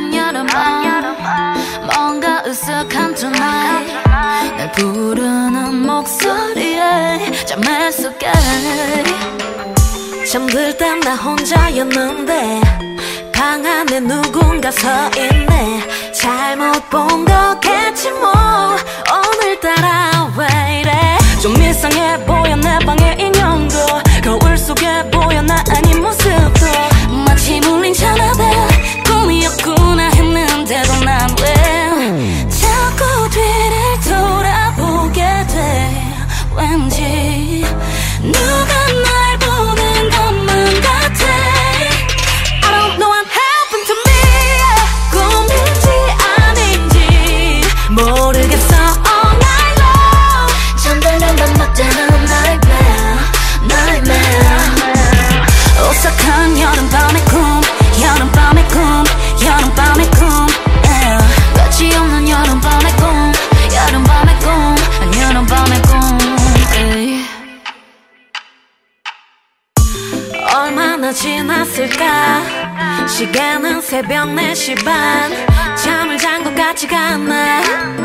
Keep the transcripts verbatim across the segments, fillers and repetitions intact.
맑은 여름밤 뭔가 으쓱한 tonight 날 부르는 목소리에 잠을 속에 잠들 땐 나 혼자였는데 방 안에 누군가 서 있네. 잘못 본 거겠지 뭐 오늘따라 왜 이래. 좀 이상해 보여 내 방의 인형도 거울 속에 보여 나 아닌 모습도 마치 물린 천하대 꿈이었구나 했는데도 난 왜 자꾸 뒤를 돌아보게 돼. 왠지 누가 날 보는 것만 같아. I don't know what happened to me. 꿈인지 아닌지 모르겠어. All night long 잠들면 반복되는 nightmare nightmare. 오싹한 여름밤의 꿈 여름밤의 꿈 여름밤의 꿈 yeah. 끝이 없는 여름밤의 꿈 여름밤의 꿈 여름밤의 꿈 yeah. 얼마나 지났을까. 시계는 새벽 네 시 반. 잠을 잔 것 같지가 않아.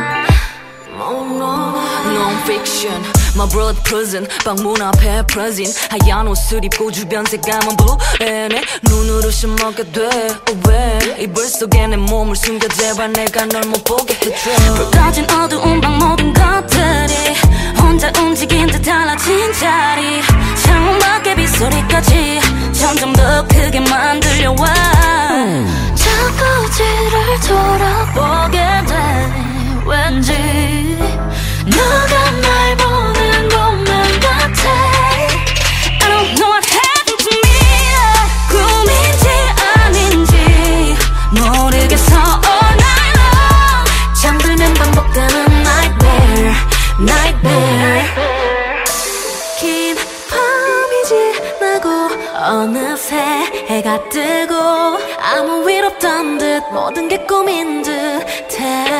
Non-fiction My blood prison 방문 앞에 prison 하얀 옷을 입고 주변 색감은 blue 내 눈으로 심하게 돼 oh, 왜 이불 속에 내 몸을 숨겨 제발 내가 널 못 보게 해줘. 불 꺼진 어두운 방 모든 것들이 혼자 움직인 듯 달라진 자리 창밖의 빗소리까지 점점 더 크게만 들려와. 음. 자꾸 뒤를 돌아보게 돼. 왠지 누가 날 보는 것만 같아. I don't know what happened to me. 꿈인지 아닌지 모르겠어. All night long 잠들면 반복되는 nightmare nightmare. 긴 밤이 지나고 어느새 해가 뜨고 아무 일 없던 듯 모든 게 꿈인 듯해.